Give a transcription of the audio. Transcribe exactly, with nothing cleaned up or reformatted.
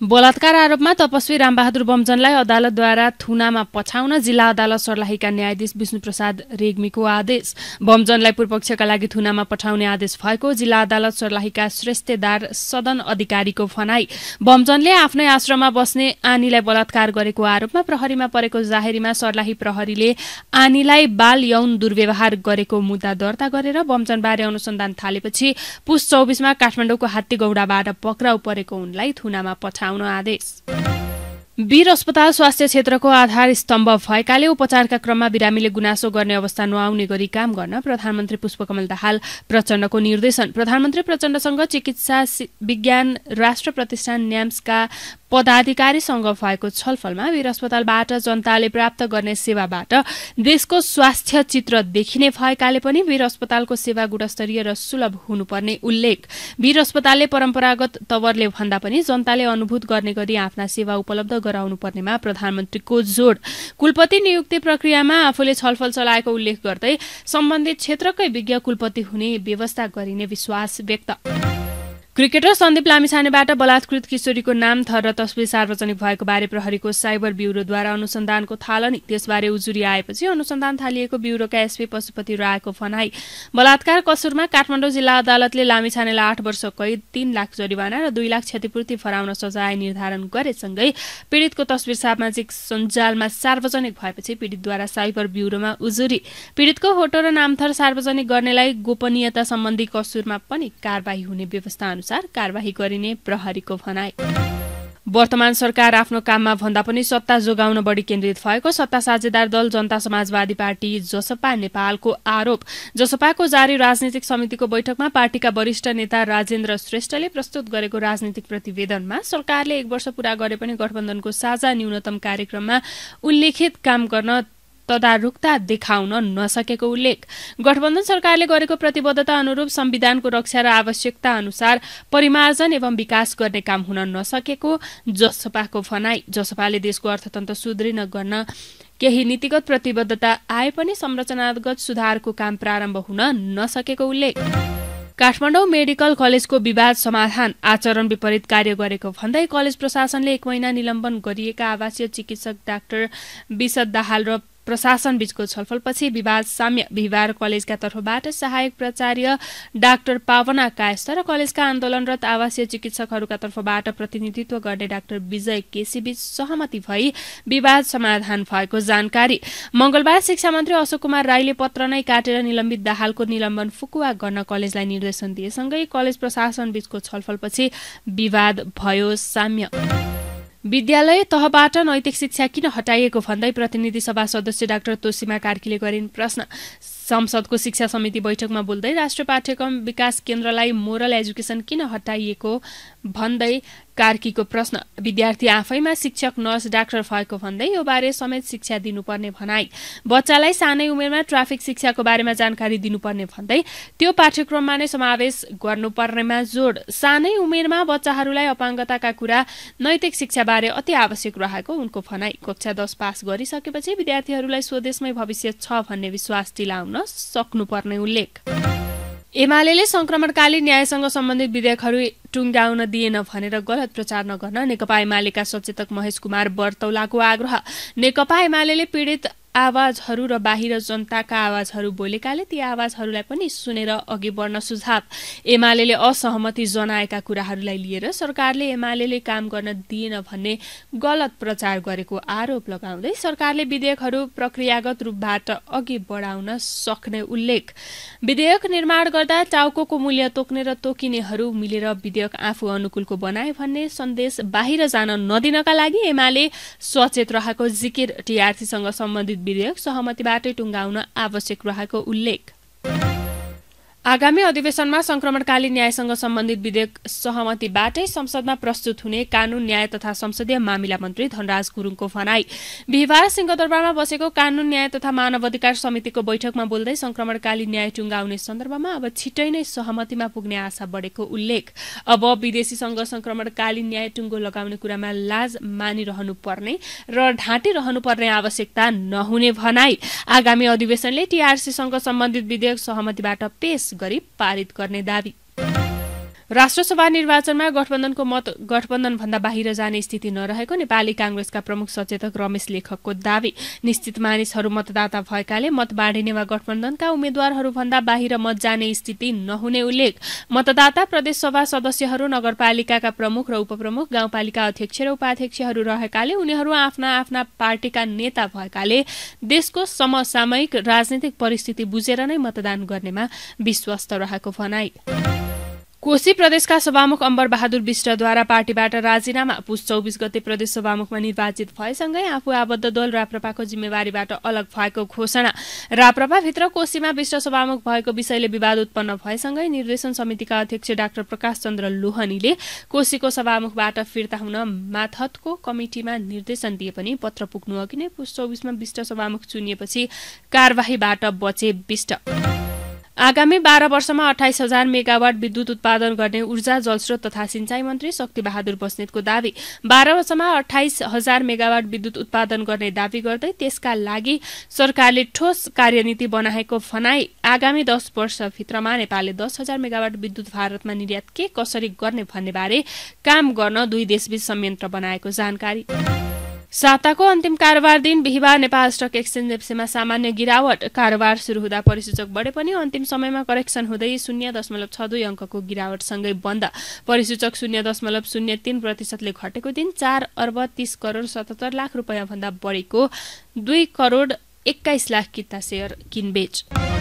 बलात्कार आरोपमा तपस्वी रामबहादुर बमजनलाई अदालतद्वारा थुनामा पछाउन जिल्ला अदालत सर्लाहीका न्यायाधीश विष्णुप्रसाद रेग्मीको आदेश। बमजनलाई पूर्वपक्षका लागि थुनामा पठाउने आदेश भएको जिल्ला अदालत सर्लाहीका श्रेष्ठदार सदन अधिकारीको भनाई। बमजनले आफ्नै आश्रममा बस्ने आनीलाई बलात्कार गरेको आरोपमा प्रहरीमा परेको जाहेरीमा सर्लाही प्रहरीले आनीलाई बाल यौन दुर्व्यवहार गरेको मुद्दा दर्ता गरेर बमजनबारे अनुसन्धान थालेपछि पुस चौबीसमा काठमाडौँको हात्तीगौडाबाट पक्राउ परेको उनलाई थुनामा पठाउन आदेश। वीर अस्पताल स्वास्थ्य क्षेत्रको आधार स्तम्भ भएकाले उपचारका क्रममा बिरामीले गुनासो गर्ने अवस्था नआउने गरी काम गर्न प्रधानमन्त्री पुष्पकमल दाहाल प्रचण्डको निर्देशन। प्रधानमन्त्री प्रचण्डसँग चिकित्सा विज्ञान राष्ट्र प्रतिष्ठान न्याम्सका पदाधिकारीसँग भएको छलफलमा वीर अस्पतालबाट जनताले प्राप्त गर्ने सेवाबाट देशको स्वास्थ्य चित्र देखिने भएकाले पनि वीर अस्पतालको सेवा गुणस्तरीय र सुलभ हुनुपर्ने उल्लेख। वीर अस्पतालले परम्परागत तवरले भन्दा पनि जनताले अनुभूत गर्ने गरी आफ्ना सेवा उपलब्ध गराउनु पर्नेमा प्रधानमन्त्रीको जोड। कुलपति नियुक्ति प्रक्रियामा आफूले छलफल चलाएको उल्लेख गर्दै सम्बन्धित क्षेत्रकै विज्ञ कुलपति हुने व्यवस्था गरिने विश्वास व्यक्त। क्रिकेटर सन्दीप लामिछानेबाट बलात्कृत किशोरीको नाम थर र तस्बिर सार्वजनिक भएको बारे प्रहरीको साइबर ब्युरोद्वारा अनुसन्धानको थालनी। त्यसबारे उजुरी आएपछि अनुसन्धान थालिएको ब्युरोका एसपी पशुपति रायको भनाई। बलात्कार कसुरमा काठमाडौँ जिल्ला अदालतले लामिछानेलाई आठ वर्ष कैद, तीन लाख जरिवाना र दुई लाख क्षतिपूर्ति फराउन सजाय निर्धारण गरेसँगै पीड़ितको तस्बिर सामाजिक सञ्जालमा सार्वजनिक भएपछि पीड़ितद्वारा साइबर ब्युरोमा उजुरी। पीड़ितको फोटो र नामथर सार्वजनिक गर्नेलाई गोपनीयता सम्बन्धी कसुरमा पनि कारबाही हुने व्यवस्था अनुसार कारबाही गरिने प्रहरीको भनाई। वर्तमान सरकार आफ्नो काममा भन्दा पनि सत्ता जोगाउन बढी केन्द्रित भएको सत्ता साझेदार दल जनता समाजवादी पार्टी जसपा नेपालको आरोप। जसपाको जारी राजनीतिक समितिको बैठकमा पार्टीका वरिष्ठ नेता राजेन्द्र श्रेष्ठले प्रस्तुत गरेको राजनीतिक प्रतिवेदनमा सरकारले एक वर्ष पूरा गरे पनि गठबन्धनको साझा न्यूनतम कार्यक्रममा उल्लेखित काम गर्न तदारुकता देखाउन नसकेको उल्लेख। गठबन्धन सरकारले गरेको प्रतिबद्धता अनुरूप संविधानको रक्षा र आवश्यकता अनुसार परिमार्जन एवं विकास गर्ने काम हुन नसकेको जसपाको भनाई। जसपाले देशको अर्थतन्त्र सुदृढ गर्न केही नीतिगत प्रतिबद्धता आए पनि संरचनागत सुधारको काम प्रारम्भ हुन नसकेको उल्लेख। काठमाडौँ मेडिकल कलेजको विवाद समाधान आचरण विपरीत कार्य गरेको भन्दै कलेज प्रशासनले एक महिना निलम्बन गरिएका आवासीय चिकित्सक डाक्टर विशद दाहाल र प्रशासन बीचको छलफलपछि विवाद साम्य। बिहिबार कलेजका तर्फबाट सहायक प्राचार्य डाक्टर पावना कायस्थ र कलेजका आन्दोलनरत आवासीय चिकित्सकहरूका तर्फबाट प्रतिनिधित्व गर्ने डाक्टर विजय केसी बीच सहमति भई विवाद समाधान भएको जानकारी। मंगलबार शिक्षा मन्त्री अशोक कुमार राईले पत्र नै काटेर निलम्बित दाहालको निलम्बन फुकुवा गर्न कलेजलाई निर्देशन दिएसँगै कलेज प्रशासन बीचको छलफलपछि विवाद भयो साम्य। विद्यालय तहबाट नैतिक शिक्षा किन हटाइएको भन्दै प्रतिनिधि सभा सदस्य डाक्टर तोसीमा कार्कीले गरिन् प्रश्न। संसदको शिक्षा समिति बैठकमा बोल्दै राष्ट्रिय पाठ्यक्रम विकास केन्द्रलाई मोरल एजुकेसन किन हटाइएको भन्दै कार्कीको प्रश्न। विद्यार्थी आफैमा शिक्षक, नर्स, डाक्टर भएको भन्दै यो बारे समेत शिक्षा दिनुपर्ने भनाई। बच्चालाई सानै उमेरमा ट्राफिक शिक्षाको बारेमा जानकारी दिनुपर्ने भन्दै त्यो पाठ्यक्रममा नै समावेश गर्नुपर्नेमा जोड। सानै उमेरमा बच्चाहरूलाई अपाङ्गताका कुरा, नैतिक शिक्षा बारे अति आवश्यक रहेको उनको भनाई। कक्षा दस पास गरिसकेपछि विद्यार्थीहरूलाई स्वदेशमै भविष्य छ भन्ने विश्वास दिलाउन सक्नुपर्ने उल्लेख। एमालेले संक्रमणकालीन न्यायसँग सम्बन्धित विधेयकहरू टुङ्गाउन दिएन भनेर गलत प्रचार नगर्न नेकपा एमालेका सचेतक महेश कुमार बर्तौलाको आग्रह। नेकपा एमालेले पीडित आवाजहरू र बाहिर जनताका आवाजहरू बोलेकाले ती आवाजहरूलाई पनि सुनेर अघि बढ्न सुझाव। एमालेले असहमति जनाएका कुराहरूलाई लिएर सरकारले एमालेले काम गर्न दिएन भन्ने गलत प्रचार गरेको आरोप लगाउँदै सरकारले विधेयकहरू प्रक्रियागत रूपबाट अघि बढाउन सक्ने उल्लेख। विधेयक निर्माण गर्दा टाउको मूल्य तोक्ने र तोकिनेहरू मिलेर विधेयक आफू अनुकूलको बनाए भन्ने सन्देश बाहिर जान नदिनका लागि एमाले सचेत रहेको जिकिर। टीआरसीसँग सम्बन्धित विधेयक सहमतिबाटै टुङ्गाउन आवश्यक रहेको उल्लेख। आगामी अधिवेशनमा संक्रमणकालीन न्यायसँग सम्बन्धित विधेयक सहमतिबाटै संसदमा प्रस्तुत हुने कानून, न्याय तथा संसदीय मामिला मन्त्री धनराज गुरुङको भनाई। बिहिबार सिंहदरबारमा बसेको कानून, न्याय तथा मानव अधिकार समितिको बैठकमा बोल्दै संक्रमणकालीन न्याय टुङ्गाउने सन्दर्भमा अब छिट्टै नै सहमतिमा पुग्ने आशा बढेको उल्लेख। अब विदेशीसँग संक्रमणकालीन न्याय टुङ्गो लगाउने कुरामा लाज मानिरहनु पर्ने र ढाँटिरहनुपर्ने आवश्यकता नहुने भनाई। आगामी अधिवेशनले टीआरसीसँग सम्बन्धित विधेयक सहमतिबाट पेश गरी पारित गर्ने दावी। राष्ट्रसभा निर्वाचनमा गठबन्धनको मत गठबन्धनभन्दा बाहिर जाने स्थिति नरहेको नेपाली कांग्रेसका प्रमुख सचेतक रमेश लेखकको दावी। निश्चित मानिसहरू मतदाता भएकाले मत बाँडिने वा गठबन्धनका उम्मेद्वारहरूभन्दा बाहिर मत जाने स्थिति नहुने उल्लेख। मतदाता प्रदेशसभा सदस्यहरू, नगरपालिकाका प्रमुख र उपप्रमुख, गाउँपालिका अध्यक्ष र उपाध्यक्षहरू रहेकाले उनीहरू आफ्ना आफ्ना पार्टीका नेता भएकाले देशको समसामयिक राजनीतिक परिस्थिति बुझेर नै मतदान गर्नेमा विश्वस्त रहेको भनाई। कोशी प्रदेशका सभामुख अम्बर बहादुर विष्टद्वारा पार्टीबाट राजीनामा। पुस चौबिस गते प्रदेश सभामुखमा निर्वाचित भएसँगै आफू आबद्ध दल राप्रपाको जिम्मेवारीबाट अलग भएको घोषणा। राप्रपाभित्र कोशीमा विष्ट सभामुख भएको विषयले विवाद उत्पन्न भएसँगै निर्देशन समितिका अध्यक्ष डाक्टर प्रकाश चन्द्र लोहनीले कोशीको सभामुखबाट फिर्ता हुन माथतको कमिटिमा निर्देशन दिए पनि पत्र पुग्नु अघि नै पुस चौबिसमा विष्ट सभामुख चुनिएपछि कार्यवाहीबाट बचे विष्ट। आगामी बाह्र वर्षमा अठाइस हजार मेगावाट विद्युत उत्पादन गर्ने ऊर्जा, जलस्रोत तथा सिंचाई मन्त्री शक्ति बहादुर बस्नेतको दावी। बाह्र वर्षमा अठाइस हजार मेगावाट विद्युत उत्पादन गर्ने दावी गर्दै त्यसका लागि सरकारले ठोस कार्यनीति बनाएको भनाई। आगामी दस वर्षभित्रमा नेपालले दस हजार मेगावाट विद्युत भारतमा निर्यात के कसरी गर्ने भन्ने बारे काम गर्न दुई देशबीच संयन्त्र बनाएको जानकारी। साताको अन्तिम कारोबार दिन बिहिबार नेपाल स्टक एक्सचेन्ज एफसीमा सामान्य गिरावट। कारोबार सुरु हुँदा परिसूचक बढे पनि अन्तिम समयमा करेक्सन हुँदै शून्य दशमलव छ दुई अङ्कको गिरावटसँगै बन्द। परिसूचक शून्य दशमलव शून्य तीन प्रतिशतले घटेको दिन चार अर्ब तीस करोड सतहत्तर लाख रुपियाँ भन्दा बढीको दुई करोड एक्काइस लाख किता सेयर किनबेच।